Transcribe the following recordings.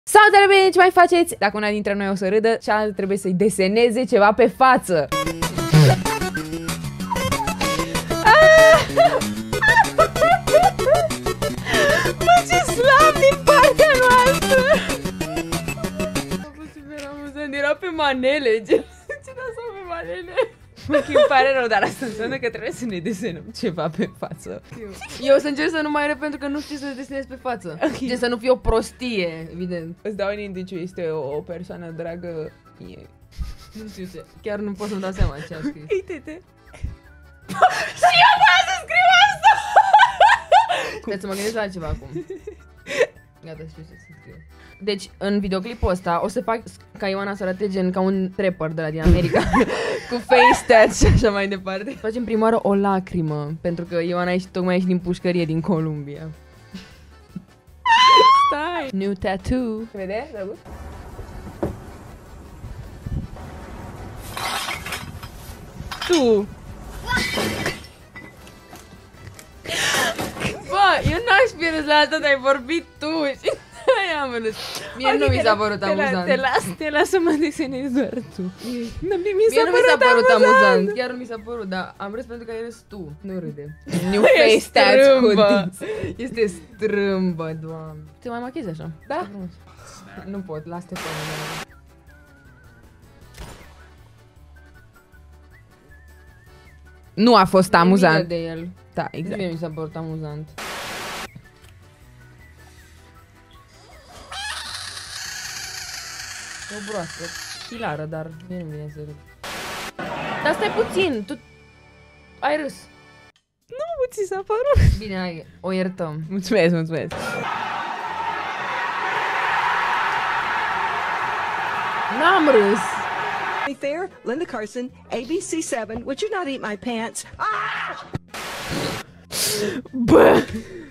Salutare, bine, ce mai faceți? Dacă una dintre noi o să râdă, cealaltă trebuie să-i deseneze ceva pe față. Bă, ce slab din partea noastră! A fost super amuzant, era pe manele. Ce dansau pe manele? Îmi pare rău, dar asta înseamnă că trebuie să ne desenăm ceva pe față. Eu o să încerc să nu mai râd pentru că nu știu să desenez pe față. Okay. Să nu fie o prostie, evident. Îți dau un indiciu, este o persoană dragă mie. Nu știu ce, chiar nu pot să-mi dau seama ce a scris. Uite-te! Și eu voiam să scriu asta! Trebuie să mă gândesc la altceva acum. Gata, știu ce să scriu. Deci, în videoclipul ăsta o să fac ca Ioana să arate gen ca un trapper de la din America. Cu face tats și așa mai departe. Facem prima oară o lacrimă, pentru că Ioana tocmai ieși din pușcărie din Columbia. Stai! New tattoo. Se vede, drăguț? Tu! Bă, eu n-aș fi râs la asta, dar ai vorbit tu și aia am râs. Mie nu mi s-a părut amuzant. Te las să mă desenezi doar tu. Mie nu mi s-a părut amuzant. Chiar nu mi s-a părut, dar am râs pentru că ai râs tu. Nu râde. New face tats cu Este strâmbă, doamne. Te mai machiezi așa? Da? Nu pot, las-te pe mine. Nu a fost amuzant. De el. Da, exact. Mie mi s-a părut amuzant. E o broască hilară, dar mie nu vine să râd. Dar stai puțin, tu ai râs. Nu, ți s-a părut. Bine, hai, o iertăm. Mulțumesc, mulțumesc. N-am râs. Fair, Linda Carson, ABC7, would you not eat my pants? Ah! Bă!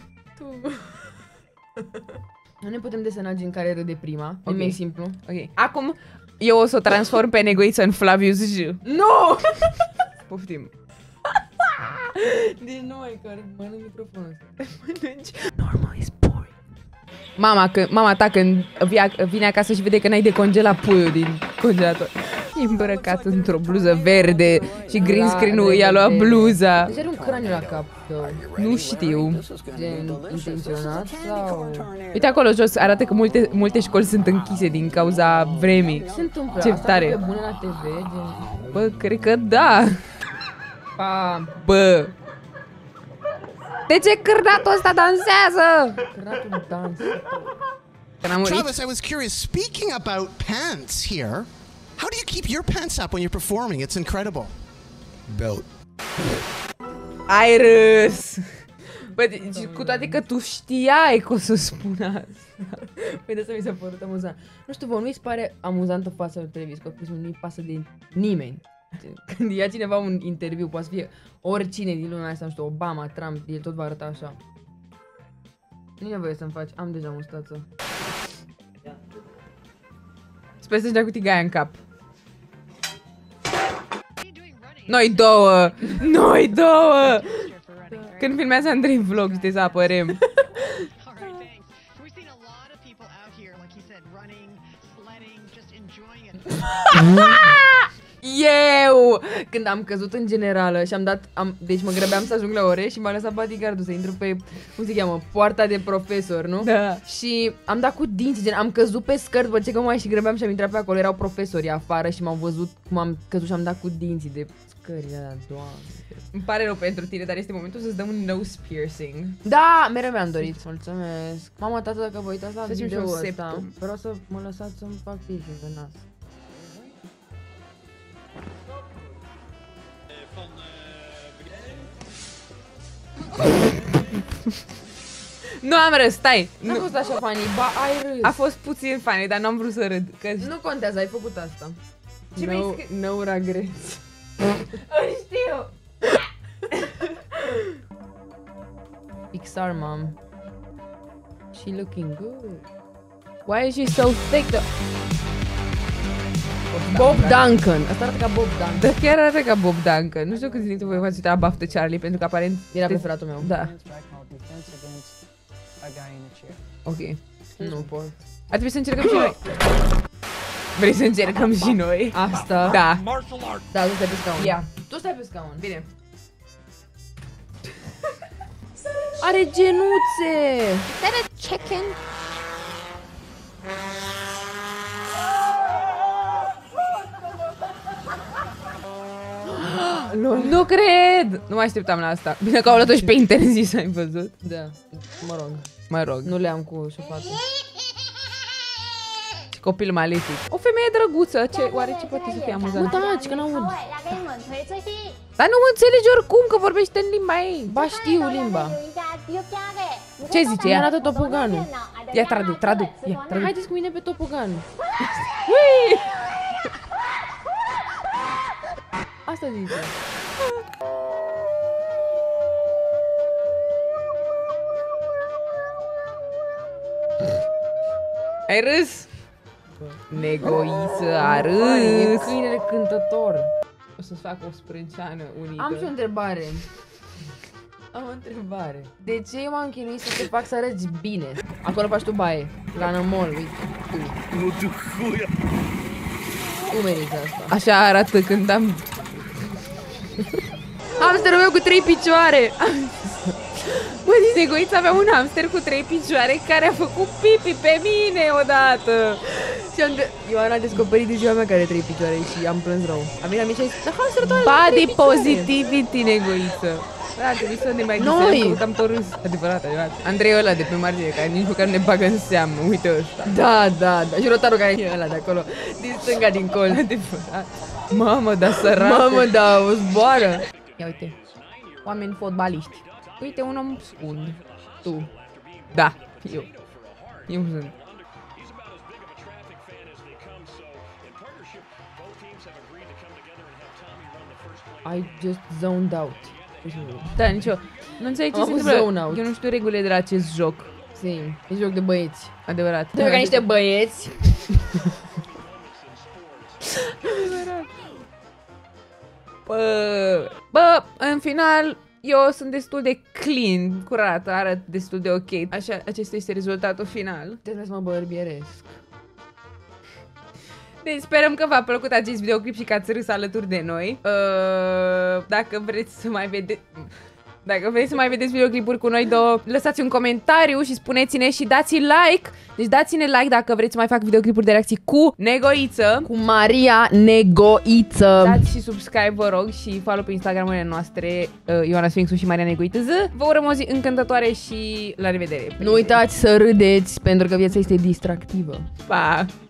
Nu ne putem desena gen care râde prima. Okay. E mai simplu. Ok. Acum eu o să o transform pe Negoiță în Flavius J. Nu! Poftim. Deci nu mai care mănânc microfonul ăsta. Mănânci. Normal is boring. Mama ta când vine acasă și vede că n-ai decongelat puiul din congelator. E îmbrăcat într-o bluză verde și green screen-ul i-a luat bluza. Deci are un craniu la cap. Nu știu. Gen intenționat sau... Uite acolo jos, arată că multe școli sunt închise din cauza vremii. Ce se întâmplă? Ce Asta tare. e bune la TV, gen... Bă, cred că da. Bă. De ce cârnatul ăsta dansează? Cârnatul dansă. Travis, I was curious, speaking about pants here, how do you keep your pants up when you're performing? It's incredible. Belt. Ai râs. Bă, deci, cu toate că tu știai că o să spun asta. Păi de asta mi s-a părut amuzant. Nu știu, vă nu-i se pare amuzantă fața lui Travis, că nu-i pasă de nimeni. Când ia cineva un interviu, poate să fie oricine din lumea asta, nu știu, Obama, Trump, el tot va arăta așa. Nu e nevoie să-mi faci, am deja mustață. Sper să-și dea cu tigaia în cap. Noi două! Noi două! Când filmează Andrei vlog, știi să apărem. Eu! Când am căzut în generală și deci mă grăbeam să ajung la ore și m-a lăsat bodyguardul să intru pe, cum se cheamă, poarta de profesor, nu? Da. Și am dat cu dinții, gen, am căzut pe scări, după ce că mai și grăbeam și am intrat pe acolo, erau profesorii afară și m-au văzut cum am căzut și am dat cu dinții de scările alea, doamne. Îmi pare rău pentru tine, dar este momentul să-ți dăm un nose piercing. Da, mereu mi-am dorit. Mulțumesc. Mama, tată, dacă vă uitați la Să-ți video un ăsta, septum. vreau să mă lăsați să-mi fac piercing pe nas. Nu am râs, stai! Nu a fost așa funny, ba ai râs. A fost puțin funny, dar n-am vrut să râd. Nu contează, ai făcut asta. Ce mi-ai scris? No regrets. Îl știu! XR, mom. She looking good. Why is she so thick though? Bob Duncan. Asta arată ca Bob Duncan. Dar chiar arată ca Bob Duncan. Nu știu cât timp voi v-ați uitat la Baftă Charlie, pentru că aparent... Era preferatul meu. Da. Ok. Nu pot. Ar trebui să încercăm și noi. Vrei să încercăm și noi? Asta. Da. Da, tu stai pe scaun. Ia. Tu stai pe scaun. Bine. Are genuțe! Chicken. Nu cred! Nu mai așteptam la asta. Bine că au luat-o și pe interzis, ai văzut? Da, Mă rog. nu le-am cu șofatul. Și copil malefic. O femeie drăguță, oare ce poate să fie amuzant? Nu taci, că n-aud. Dar nu mă înțelegi oricum că vorbește în limba ei. Ba știu limba. Ce zice Mi ea? arată topoganul. Ia traduc. Ia, traduc. Haideți cu mine pe topogan. Asta zice. Ai râs? Negoiță, a E râs. câinele cântător. O să-ți fac o sprânceană unită. Am și o întrebare. De ce eu m-am chinuit să te fac să arăți bine? Acolo faci tu baie. La nămol, uite. Tu meriți asta. Așa arată când am... Hamsterul meu cu 3 picioare. Bă, zici, Negoița avea un hamster cu 3 picioare care a făcut pipi pe mine odată. Ioana a descoperit de ziua mea care are 3 picioare și am plâns rău. A venit la mine și a zis, dar hamsterul tău are Body 3 picioare. positivity, Negoiță. Da, trebuie să ne mai Noi. disem, că am tot râs. Adevărat. Andrei ăla de pe margine, care nici măcar nu ne bagă în seamă. Uite ăsta. Da. Și rotarul care e ăla de acolo, din stânga, din colț. Adevărat. Mamă, dar săracă. Mamă, da, o zboară. Ia uite. Oameni fotbaliști. Uite, un om scund. Tu. Da, eu. Eu sunt. I just zoned out. Da, nicio. Nu înțeleg ce Am se avut întâmplă. zone out. Eu nu știu regulile de la acest joc. Sim, e joc de băieți. Adevărat. Trebuie ca niște băieți. Bă, în final, eu sunt destul de clean, curat, arăt destul de ok. Așa, acesta este rezultatul final. Trebuie să mă bărbieresc. Deci sperăm că v-a plăcut acest videoclip și că ați râs alături de noi. Dacă vreți să mai vedeți... Dacă vreți să mai vedeți videoclipuri cu noi două, lăsați un comentariu și spuneți-ne și dați like. Deci dați-ne like dacă vreți să mai fac videoclipuri de reacții cu Negoiță. Cu Maria Negoiță. Dați și subscribe, vă rog, și follow pe Instagramurile noastre, Ioana Sfinxu și Maria Negoiță. Vă urăm o zi încântătoare și la revedere. Nu uitați să râdeți, pentru că viața este distractivă. Pa!